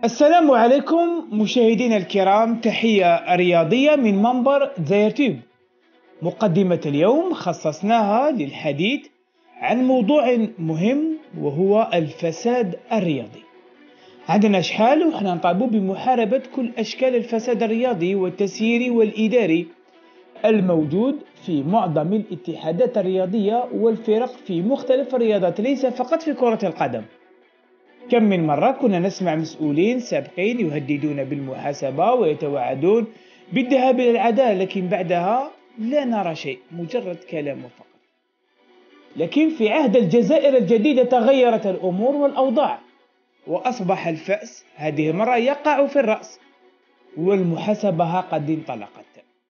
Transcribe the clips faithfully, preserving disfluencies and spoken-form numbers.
السلام عليكم مشاهدينا الكرام، تحية رياضية من منبر دزايرتيوب. مقدمة اليوم خصصناها للحديث عن موضوع مهم وهو الفساد الرياضي. عندنا شحال وحنا نطالبوا بمحاربة كل أشكال الفساد الرياضي والتسييري والإداري الموجود في معظم الاتحادات الرياضية والفرق في مختلف الرياضات، ليس فقط في كرة القدم. كم من مرة كنا نسمع مسؤولين سابقين يهددون بالمحاسبة ويتوعدون بالذهاب إلى العدالة، لكن بعدها لا نرى شيء، مجرد كلام فقط. لكن في عهد الجزائر الجديدة تغيرت الأمور والأوضاع، وأصبح الفأس هذه المرة يقع في الرأس، والمحاسبة قد انطلقت.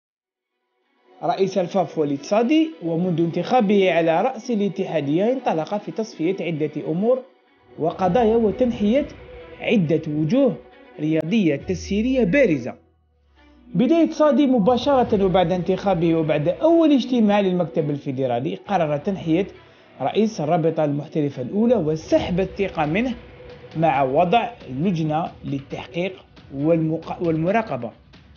رئيس الفاف وليد صادي ومنذ انتخابه على رأس الاتحادية انطلق في تصفية عدة أمور وقضايا وتنحية عدة وجوه رياضية تسييرية بارزة. بداية صادي مباشرة وبعد انتخابه وبعد أول اجتماع للمكتب الفيدرالي قرر تنحية رئيس الرابطة المحترفة الأولى وسحب الثقة منه مع وضع لجنة للتحقيق والمراقبة.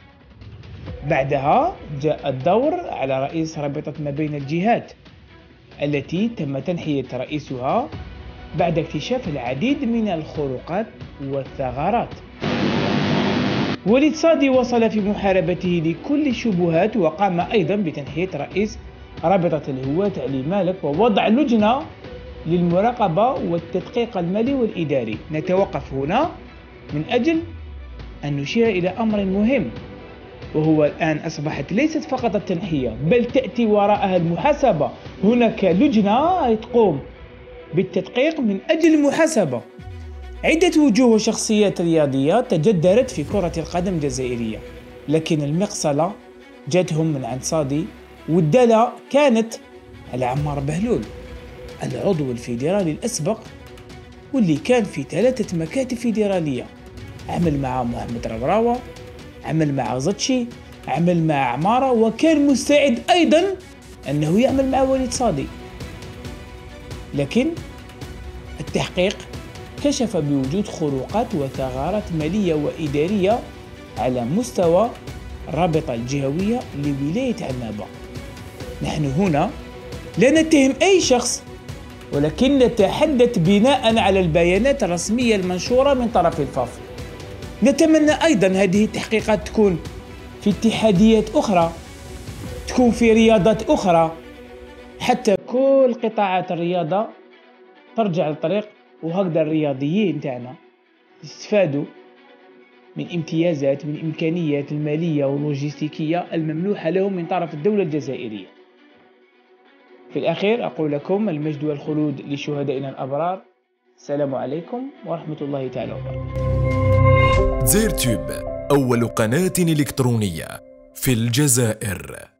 بعدها جاء الدور على رئيس رابطة ما بين الجهات التي تم تنحية رئيسها بعد اكتشاف العديد من الخروقات والثغرات. وليد صادي وصل في محاربته لكل الشبهات، وقام أيضا بتنحية رئيس رابطة الهواة علي مالك ووضع لجنة للمراقبة والتدقيق المالي والإداري. نتوقف هنا من أجل أن نشير إلى أمر مهم، وهو الآن أصبحت ليست فقط التنحية بل تأتي وراءها المحاسبة. هناك لجنة تقوم بالتدقيق من أجل المحاسبة. عدة وجوه وشخصيات رياضية تجدرت في كرة القدم الجزائرية، لكن المقصلة جاتهم من عند صادي، والدالة كانت على عمار بهلول العضو الفيدرالي الأسبق، واللي كان في ثلاثة مكاتب فيدرالية. عمل مع محمد ربراوة، عمل مع زتشي، عمل مع عمارة، وكان مستعد أيضا أنه يعمل مع وليد صادي. لكن التحقيق كشف بوجود خروقات وثغرات مالية وإدارية على مستوى الرابطة الجهوية لولاية عنابة. نحن هنا لا نتهم أي شخص، ولكن نتحدث بناء على البيانات الرسمية المنشورة من طرف الفاف. نتمنى أيضا هذه التحقيقات تكون في اتحاديات أخرى، تكون في رياضات أخرى، حتى كل قطاعات الرياضة ترجع للطريق، وهكذا الرياضيين تاعنا يستفادوا من امتيازات من إمكانيات المالية واللوجستيكية الممنوحة لهم من طرف الدولة الجزائرية. في الأخير أقول لكم المجد والخلود لشهدائنا الأبرار. السلام عليكم ورحمة الله تعالى وبركاته. دزايرتيوب، أول قناة إلكترونية في الجزائر.